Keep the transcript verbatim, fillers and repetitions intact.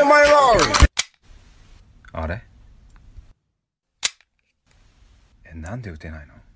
my god! あれえ、なんで打てないの？